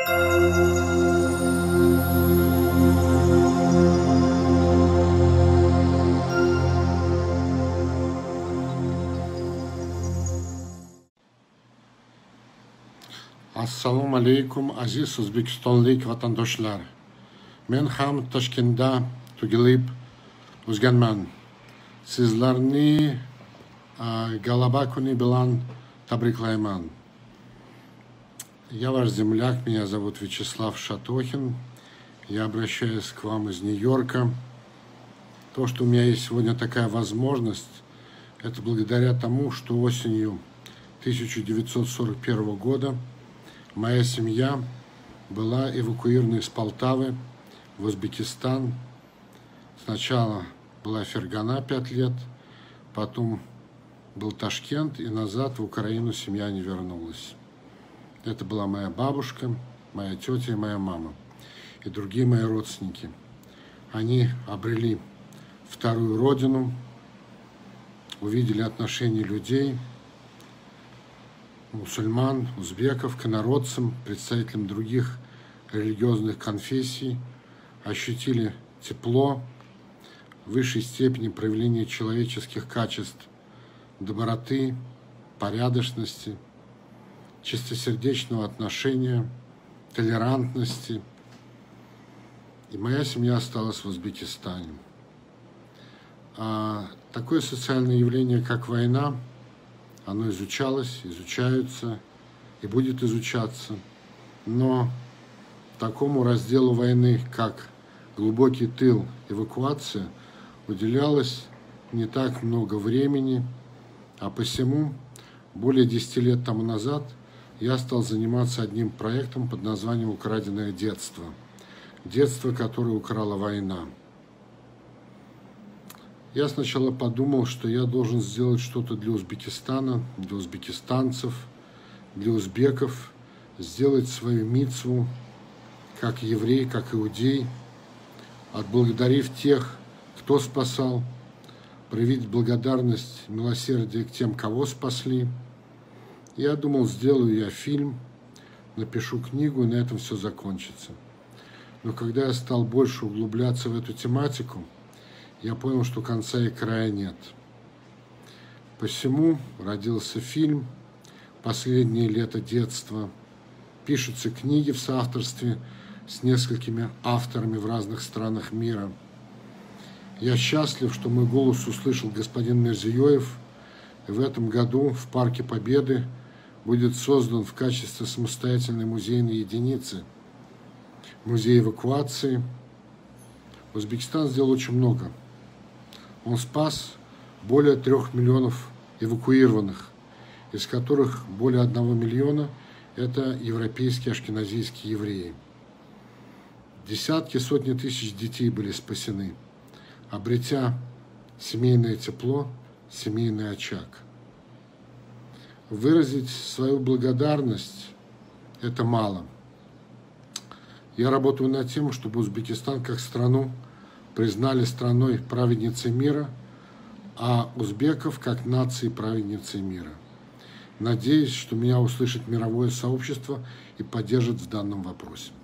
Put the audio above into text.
Assalomu alaykum aziz O'zbekistonlik vatandoshlar. Men ham Toshkentda tug'ilib o'sganman. Sizlarni G'alaba kuni bilan tabriklayman. Я ваш земляк, меня зовут Вячеслав Шатохин. Я обращаюсь к вам из Нью-Йорка. То, что у меня есть сегодня такая возможность, это благодаря тому, что осенью 1941 года моя семья была эвакуирована из Полтавы в Узбекистан. Сначала была Фергана 5 лет, потом был Ташкент, и назад в Украину семья не вернулась. Это была моя бабушка, моя тетя и моя мама, и другие мои родственники. Они обрели вторую родину, увидели отношение людей, мусульман, узбеков, к инородцам, представителям других религиозных конфессий, ощутили тепло, в высшей степени проявления человеческих качеств, доброты, порядочности, чистосердечного отношения, толерантности. И моя семья осталась в Узбекистане. Такое социальное явление, как война, оно изучалось, изучается и будет изучаться. Но такому разделу войны, как глубокий тыл, эвакуация, уделялось не так много времени, а посему более 10 лет тому назад я стал заниматься одним проектом под названием «Украденное детство». Детство, которое украла война. Я сначала подумал, что я должен сделать что-то для Узбекистана, для узбекистанцев, для узбеков, сделать свою мицву, как еврей, как иудей, отблагодарив тех, кто спасал, проявить благодарность, милосердие к тем, кого спасли. Я думал, сделаю я фильм, напишу книгу, и на этом все закончится. Но когда я стал больше углубляться в эту тематику, я понял, что конца и края нет. Посему родился фильм «Последнее лето детства». Пишутся книги в соавторстве с несколькими авторами в разных странах мира. Я счастлив, что мой голос услышал господин Мирзиёев, и в этом году в Парке Победы будет создан в качестве самостоятельной музейной единицы музей эвакуации. Узбекистан сделал очень много. Он спас более 3 миллионов эвакуированных, из которых более 1 миллиона – это европейские ашкеназийские евреи. Десятки, сотни тысяч детей были спасены, обретя семейное тепло, семейный очаг. Выразить свою благодарность – это мало. Я работаю над тем, чтобы Узбекистан как страну признали страной праведницей мира, а узбеков как нацией праведницей мира. Надеюсь, что меня услышит мировое сообщество и поддержит в данном вопросе.